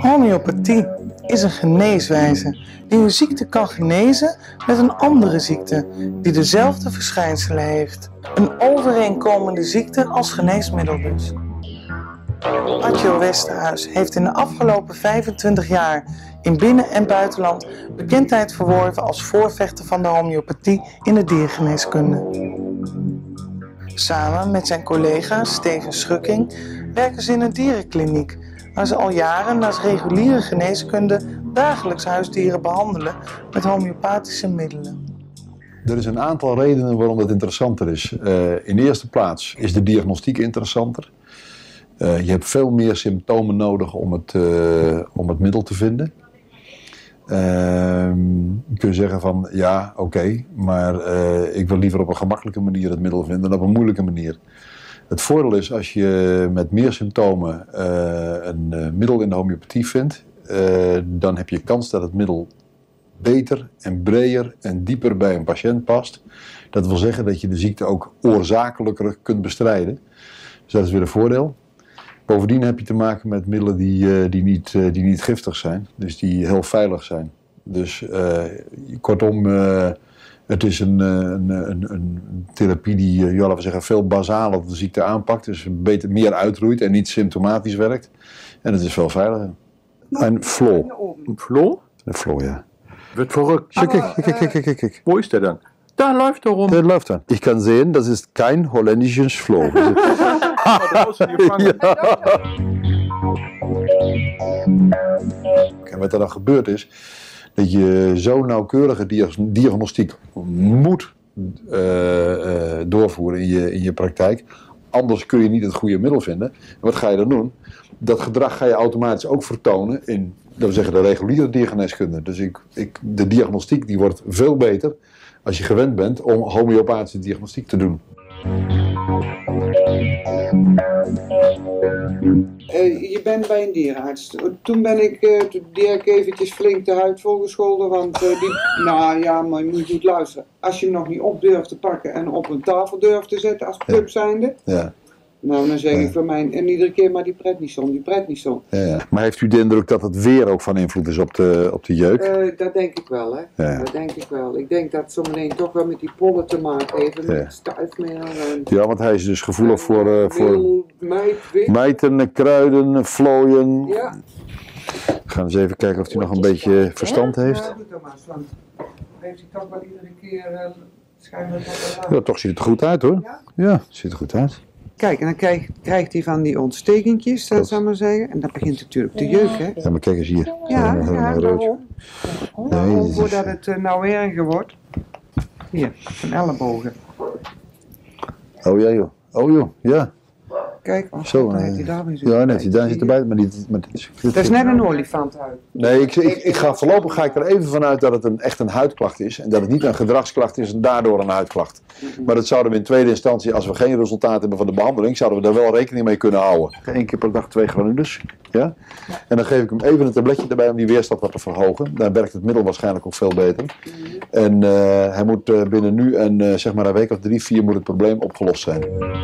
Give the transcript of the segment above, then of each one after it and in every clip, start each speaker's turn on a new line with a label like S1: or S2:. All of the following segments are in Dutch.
S1: Homeopathie is een geneeswijze die een ziekte kan genezen met een andere ziekte die dezelfde verschijnselen heeft. Een overeenkomende ziekte als geneesmiddel dus. Adjo Westerhuis heeft in de afgelopen 25 jaar in binnen- en buitenland bekendheid verworven als voorvechter van de homeopathie in de diergeneeskunde. Samen met zijn collega Steven Schukking werken ze in een dierenkliniek, waar ze al jaren naast reguliere geneeskunde dagelijks huisdieren behandelen met homeopathische middelen.
S2: Er is een aantal redenen waarom dat interessanter is. In de eerste plaats is de diagnostiek interessanter. Je hebt veel meer symptomen nodig om het middel te vinden. Kun je zeggen van ja, oké, maar ik wil liever op een gemakkelijke manier het middel vinden dan op een moeilijke manier. Het voordeel is als je met meer symptomen een middel in de homeopathie vindt, dan heb je kans dat het middel beter en breder en dieper bij een patiënt past. Dat wil zeggen dat je de ziekte ook oorzakelijker kunt bestrijden. Dus dat is weer een voordeel. Bovendien heb je te maken met middelen die niet giftig zijn, dus die heel veilig zijn. Dus kortom, het is een therapie die, laten we zeggen, veel basaler de ziekte aanpakt, dus meer uitroeit en niet symptomatisch werkt. En het is veel veiliger. Een flow.
S3: Een flow?
S2: Een flow, ja.
S3: Wird verrückt.
S2: Kijk.
S3: Wo ist der dann? Da läuft er rum.
S2: Der läuft dann. Ich kann sehen, das ist kein holländisches Flow. En wat er dan gebeurt is, dat je zo nauwkeurige diagnostiek moet doorvoeren in je praktijk. Anders kun je niet het goede middel vinden. En wat ga je dan doen? Dat gedrag ga je automatisch ook vertonen in, dat we zeggen, de reguliere diergeneeskunde. Dus de diagnostiek die wordt veel beter als je gewend bent om homeopathische diagnostiek te doen.
S4: Je bent bij een dierenarts. Toen ben ik direct eventjes flink de huid volgescholden, want nou ja, maar je moet goed luisteren. Als je hem nog niet op durft te pakken en op een tafel durft te zetten als pup zijnde,
S2: Ja.
S4: nou dan zeg ik voor mij, en iedere keer maar die prednison.
S2: Ja. Maar heeft u de indruk dat het weer ook van invloed is op de jeuk?
S4: Dat denk ik wel, hè.
S2: Ja.
S4: Dat denk ik wel. Ik denk dat het zometeen toch wel met die pollen te maken heeft, met stuifmeel en
S2: Ja, want hij is dus gevoelig voor
S4: wit.
S2: mijten, kruiden, vlooien.
S4: Ja.
S2: We gaan eens even kijken of hij nog een beetje verstand heeft.
S4: Ja, doe dat maar, want heeft hij toch wel iedere keer schijnbaar toch wel.
S2: Ja, toch ziet het er goed uit hoor. Ja, ziet er goed uit.
S4: Kijk, en dan krijgt hij van die ontstekentjes, zou ik maar zeggen. En dan begint natuurlijk te jeuken.
S2: Ja, maar kijk eens hier.
S4: Ja,
S2: Helemaal rood.
S4: daarom. Voordat het nou erger wordt. Hier, zijn ellebogen.
S2: Oh ja joh. Oh joh, ja.
S4: Kijk,
S2: Zo,
S4: dan heeft hij daar weer zo.
S2: ja, nee, daar zit erbij, maar niet.
S4: Dat is net een olifant uit.
S2: Nee, ik ga voorlopig er even vanuit dat het echt een huidklacht is. En dat het niet een gedragsklacht is en daardoor een huidklacht. Maar dat zouden we in tweede instantie, als we geen resultaat hebben van de behandeling, zouden we daar wel rekening mee kunnen houden. 1 keer per dag 2 granules. Ja? En dan geef ik hem even een tabletje erbij om die weerstand wat te verhogen. Dan werkt het middel waarschijnlijk ook veel beter. En hij moet binnen nu en zeg maar een week of 3, 4 moet het probleem opgelost zijn.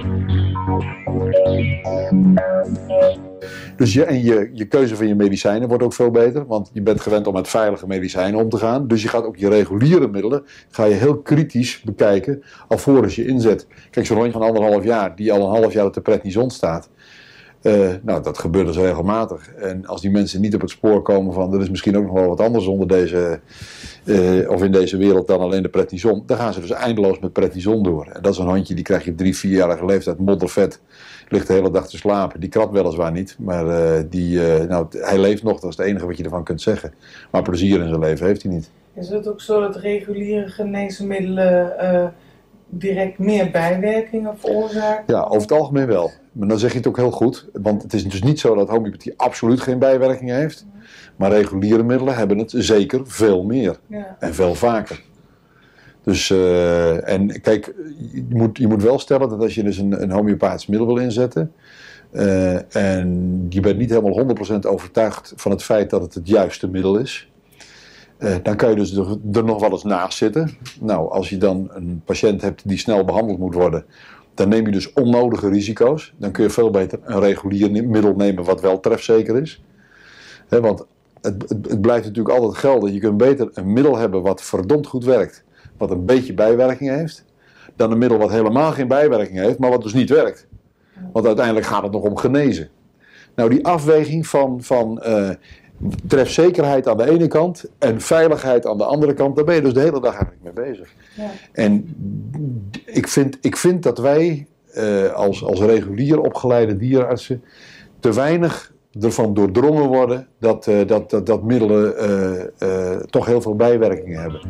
S2: Dus je keuze van je medicijnen wordt ook veel beter, want je bent gewend om met veilige medicijnen om te gaan. Dus je gaat ook je reguliere middelen heel kritisch bekijken alvorens je inzet. Kijk, zo'n hondje van 1,5 jaar, die al een half jaar op de prednison staat. Nou, dat gebeurt dus regelmatig. En als die mensen niet op het spoor komen van er is misschien ook nog wel wat anders onder deze, of in deze wereld dan alleen de prednison, dan gaan ze dus eindeloos met prednison door. En dat is een hondje, die krijg je op 3, 4-jarige leeftijd, moddervet, ligt de hele dag te slapen. Die krabt weliswaar niet, maar hij leeft nog, dat is het enige wat je ervan kunt zeggen. Maar plezier in zijn leven heeft hij niet.
S1: Is het ook zo dat reguliere geneesmiddelen direct meer bijwerkingen veroorzaken?
S2: Ja, over het algemeen wel. Maar dan zeg je het ook heel goed. Want het is dus niet zo dat homeopathie absoluut geen bijwerkingen heeft. Maar reguliere middelen hebben het zeker veel meer.
S1: Ja.
S2: En veel vaker. Dus, en kijk, je moet wel stellen dat als je dus een homeopathisch middel wil inzetten. En je bent niet helemaal 100% overtuigd van het feit dat het het juiste middel is. Dan kan je dus er nog wel eens naast zitten. Nou, als je dan een patiënt hebt die snel behandeld moet worden, dan neem je dus onnodige risico's. Dan kun je veel beter een regulier middel nemen wat wel trefzeker is. Want het blijft natuurlijk altijd gelden. Je kunt beter een middel hebben wat verdomd goed werkt, wat een beetje bijwerking heeft, dan een middel wat helemaal geen bijwerking heeft, maar wat dus niet werkt. Want uiteindelijk gaat het nog om genezen. Nou, die afweging van trefzekerheid aan de ene kant en veiligheid aan de andere kant, daar ben je dus de hele dag eigenlijk mee bezig. Ja. En ik vind dat wij als regulier opgeleide dierenartsen te weinig ervan doordrongen worden dat middelen toch heel veel bijwerkingen hebben.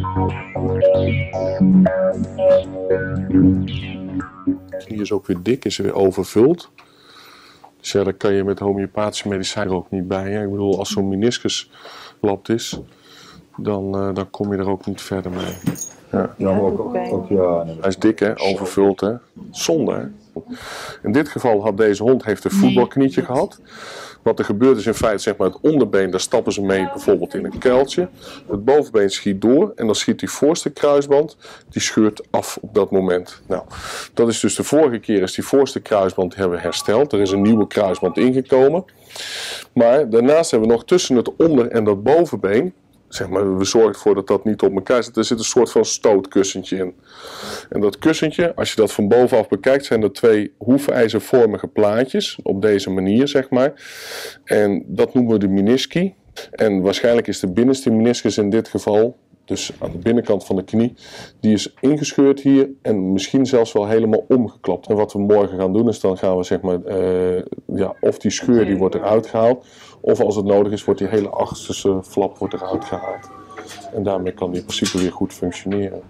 S5: Hier is ook weer dik, is weer overvuld. Dus ja, daar kan je met homeopathische medicijnen ook niet bij. Hè? Ik bedoel, als zo'n meniscus lapt is, dan kom je er ook niet verder mee. Ja. Hij is dik, hè? Overvuld, hè? Zonde, hè? In dit geval heeft deze hond een voetbalknietje gehad. Wat er gebeurt is in feite, zeg maar, het onderbeen, daar stappen ze mee bijvoorbeeld in een kuiltje. Het bovenbeen schiet door en dan schiet die voorste kruisband, die scheurt af op dat moment. Nou, dat is dus de vorige keer is die voorste kruisband hebben we hersteld. Er is een nieuwe kruisband ingekomen. Maar daarnaast hebben we nog tussen het onder- en dat bovenbeen, zeg maar, we zorgen ervoor dat dat niet op elkaar zit. Er zit een soort van stootkussentje in. En dat kussentje, als je dat van bovenaf bekijkt, zijn er 2 hoefijzervormige plaatjes. Op deze manier, zeg maar. En dat noemen we de menisci. En waarschijnlijk is de binnenste meniscus in dit geval, dus aan de binnenkant van de knie, die is ingescheurd hier en misschien zelfs wel helemaal omgeklapt. En wat we morgen gaan doen is dan gaan we, zeg maar, of die scheur die wordt eruit gehaald, of als het nodig is wordt die hele achterste flap wordt eruit gehaald. En daarmee kan die in principe weer goed functioneren.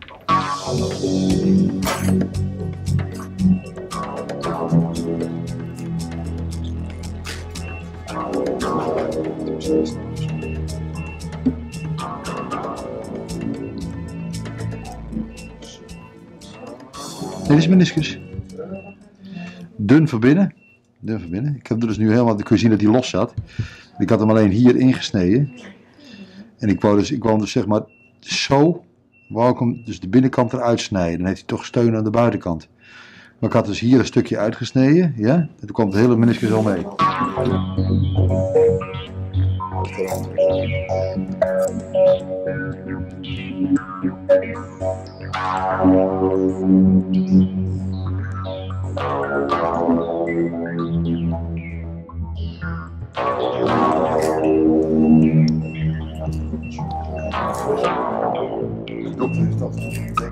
S2: Dit is meniscus. Dun van binnen. Ik heb er dus nu helemaal, kun je zien dat hij los zat. Ik had hem alleen hier ingesneden. En ik wou dus zeg maar zo, wou ik hem dus de binnenkant eruit snijden. Dan heeft hij toch steun aan de buitenkant. Maar ik had dus hier een stukje uitgesneden. Ja? En toen kwam het hele meniscus al mee. De dokter heeft dat ontdekt.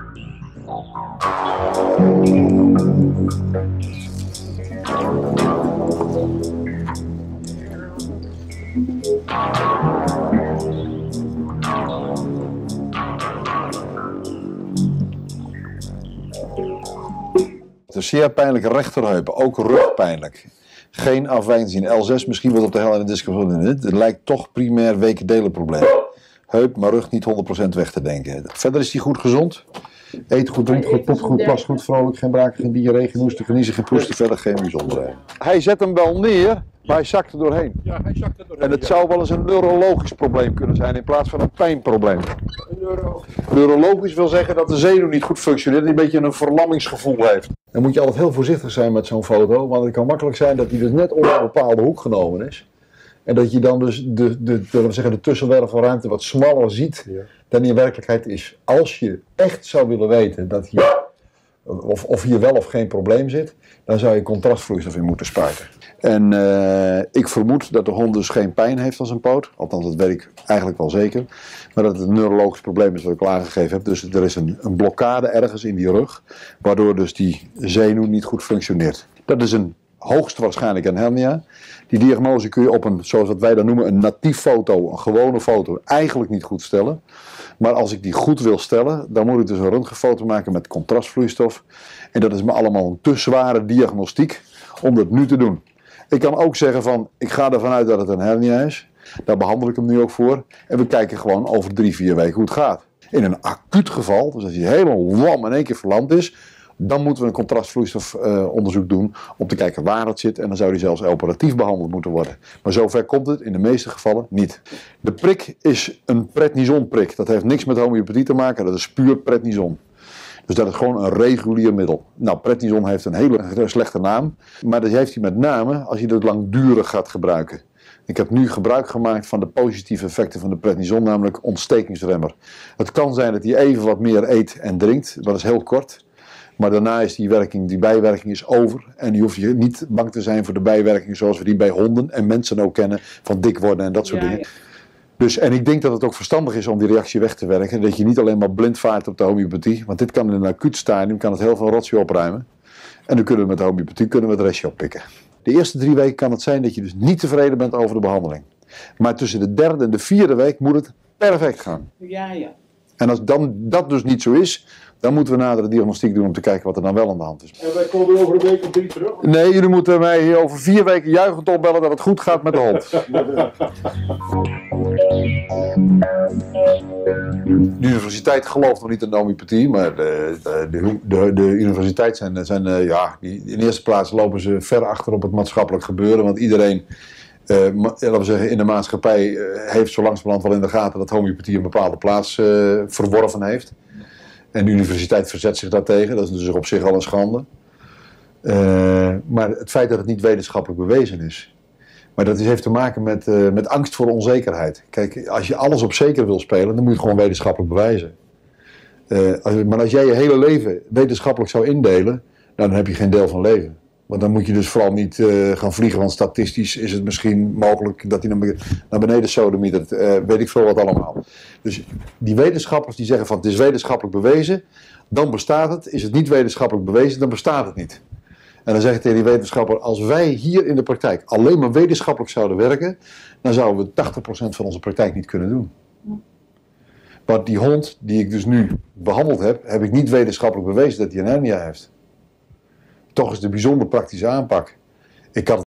S2: De zeer pijnlijke rechterheup, ook rugpijnlijk. Geen afwijking zien. L6 misschien wat op de helft en de discussie. Het lijkt toch primair wekendelenprobleem. Heup, maar rug niet 100% weg te denken. Verder is hij goed gezond. Eet goed, drinkt goed, popt goed, plast goed, vrolijk, geen braken, geen diarree, geen hoesten, geniezen, geen proesten, verder geen bijzonderheden. Hij zet hem wel neer, maar hij zakt er doorheen.
S3: Ja, hij zakt er doorheen.
S2: En het zou wel eens een neurologisch probleem kunnen zijn in plaats van een pijnprobleem. Neurologisch wil zeggen dat de zenuw niet goed functioneert en een beetje een verlammingsgevoel heeft. Dan moet je altijd heel voorzichtig zijn met zo'n foto, want het kan makkelijk zijn dat hij dus net onder een bepaalde hoek genomen is. En dat je dan dus de tussenwervelruimte wat smaller ziet dan die in werkelijkheid is. Als je echt zou willen weten dat hier, of hier wel of geen probleem zit, dan zou je contrastvloeistof in moeten spuiten. En ik vermoed dat de hond dus geen pijn heeft aan zijn poot. Althans, dat weet ik eigenlijk wel zeker. Maar dat het een neurologisch probleem is wat ik al aangegeven heb. Dus er is een blokkade ergens in die rug, waardoor dus die zenuw niet goed functioneert. Dat is hoogstwaarschijnlijk een hernia. Die diagnose kun je op een, zoals wat wij dan noemen, een natief foto, een gewone foto, eigenlijk niet goed stellen. Maar als ik die goed wil stellen, dan moet ik dus een röntgenfoto maken met contrastvloeistof. En dat is me allemaal een te zware diagnostiek om dat nu te doen. Ik kan ook zeggen van, ik ga ervan uit dat het een hernia is. Daar behandel ik hem nu ook voor. En we kijken gewoon over 3-4 weken hoe het gaat. In een acuut geval, dus als hij helemaal lam in één keer verlamd is, dan moeten we een contrastvloeistofonderzoek doen om te kijken waar het zit. En dan zou die zelfs operatief behandeld moeten worden. Maar zover komt het in de meeste gevallen niet. De prik is een prednisonprik. Dat heeft niks met homeopathie te maken, dat is puur prednison. Dus dat is gewoon een regulier middel. Nou, prednison heeft een hele slechte naam. Maar dat heeft hij met name als je het langdurig gaat gebruiken. Ik heb nu gebruik gemaakt van de positieve effecten van de prednison, namelijk ontstekingsremmer. Het kan zijn dat hij even wat meer eet en drinkt, dat is heel kort. Maar daarna is die bijwerking is over. En die hoef je niet bang te zijn voor de bijwerkingen zoals we die bij honden en mensen ook kennen. Van dik worden en dat soort dingen. Ja. Dus, en ik denk dat het ook verstandig is om die reactie weg te werken. Dat je niet alleen maar blind vaart op de homeopathie. Want dit kan in een acuut stadium kan het heel veel rotzooi opruimen. En dan kunnen we met de homeopathie het restje oppikken. De eerste 3 weken kan het zijn dat je dus niet tevreden bent over de behandeling. Maar tussen de 3e en de 4e week moet het perfect gaan.
S4: Ja.
S2: En als dan dat dus niet zo is, dan moeten we nadere diagnostiek doen om te kijken wat er dan wel aan de hand is.
S3: En wij komen over een week of 3 terug?
S2: Nee, jullie moeten mij over 4 weken juichend opbellen dat het goed gaat met de hond. De universiteit gelooft nog niet in de homeopathie, maar de universiteit zijn in de eerste plaats lopen ze ver achter op het maatschappelijk gebeuren, want iedereen, laten we zeggen, in de maatschappij heeft zo langzamerhand wel in de gaten dat homeopathie een bepaalde plaats verworven heeft. En de universiteit verzet zich daartegen, dat is dus op zich al een schande. Maar het feit dat het niet wetenschappelijk bewezen is. Maar dat heeft te maken met angst voor onzekerheid. Kijk, als je alles op zeker wil spelen, dan moet je het gewoon wetenschappelijk bewijzen. Maar als jij je hele leven wetenschappelijk zou indelen, dan heb je geen deel van leven. Want dan moet je dus vooral niet gaan vliegen, want statistisch is het misschien mogelijk dat hij naar beneden sodemietert, weet ik veel wat allemaal. Dus die wetenschappers die zeggen van het is wetenschappelijk bewezen, dan bestaat het. Is het niet wetenschappelijk bewezen, dan bestaat het niet. En dan zeg ik tegen die wetenschapper, als wij hier in de praktijk alleen maar wetenschappelijk zouden werken, dan zouden we 80% van onze praktijk niet kunnen doen. Maar die hond die ik dus nu behandeld heb, heb ik niet wetenschappelijk bewezen dat hij een hernia heeft. Toch is het een bijzonder praktische aanpak. Ik had